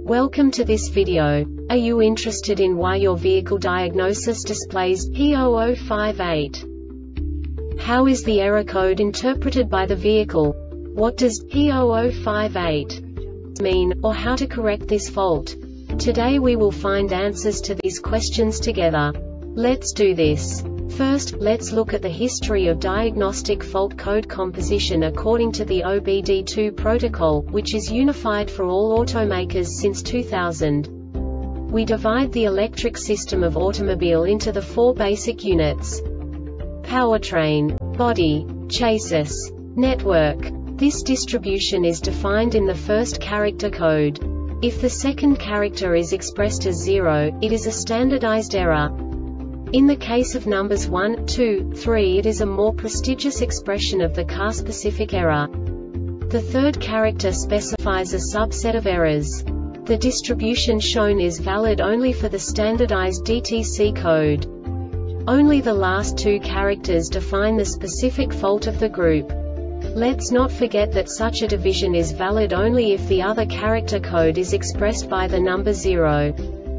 Welcome to this video. Are you interested in why your vehicle diagnosis displays P0058? How is the error code interpreted by the vehicle? What does P0058 mean, or how to correct this fault? Today we will find answers to these questions together. Let's do this. First, let's look at the history of diagnostic fault code composition according to the OBD2 protocol, which is unified for all automakers since 2000. We divide the electric system of automobile into the four basic units: powertrain, body, chassis, network. This distribution is defined in the first character code. If the second character is expressed as 0, it is a standardized error. In the case of numbers 1, 2, 3, it is a more prestigious expression of the car-specific error. The third character specifies a subset of errors. The distribution shown is valid only for the standardized DTC code. Only the last two characters define the specific fault of the group. Let's not forget that such a division is valid only if the other character code is expressed by the number 0.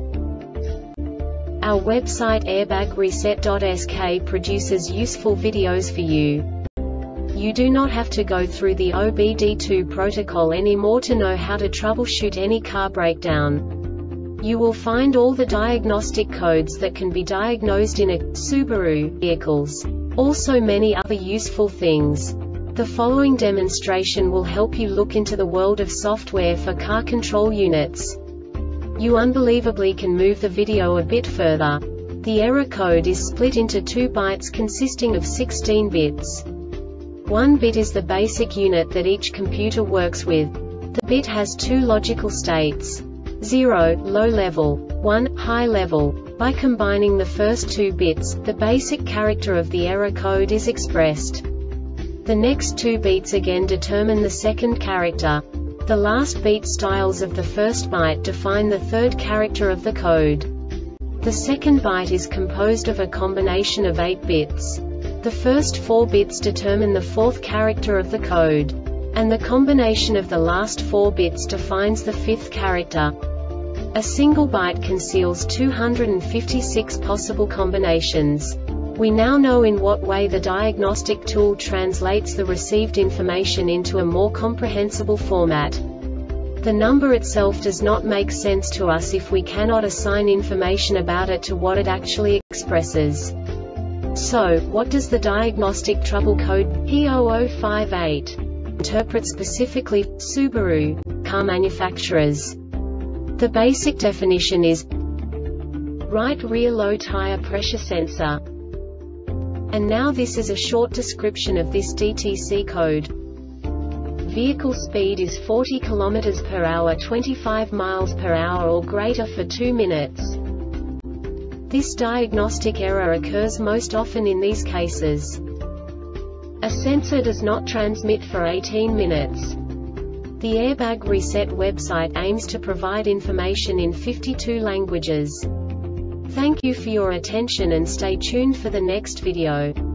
Our website airbagreset.sk produces useful videos for you. You do not have to go through the OBD2 protocol anymore to know how to troubleshoot any car breakdown. You will find all the diagnostic codes that can be diagnosed in a Subaru vehicles. Also many other useful things. The following demonstration will help you look into the world of software for car control units. You unbelievably can move the video a bit further. The error code is split into 2 bytes consisting of 16 bits. 1 bit is the basic unit that each computer works with. The bit has 2 logical states: 0, low level, 1, high level. By combining the first 2 bits, the basic character of the error code is expressed. The next 2 beats again determine the second character. The last beat styles of the first byte define the third character of the code. The second byte is composed of a combination of 8 bits. The first 4 bits determine the fourth character of the code. And the combination of the last 4 bits defines the fifth character. A single byte conceals 256 possible combinations. We now know in what way the diagnostic tool translates the received information into a more comprehensible format. The number itself does not make sense to us if we cannot assign information about it to what it actually expresses. So, what does the diagnostic trouble code P0058 interpret specifically for Subaru car manufacturers? The basic definition is right rear low tire pressure sensor. And now this is a short description of this DTC code. Vehicle speed is 40 km per hour, 25 miles per hour or greater for 2 minutes. This diagnostic error occurs most often in these cases: a sensor does not transmit for 18 minutes. The Airbag Reset website aims to provide information in 52 languages. Thank you for your attention and stay tuned for the next video.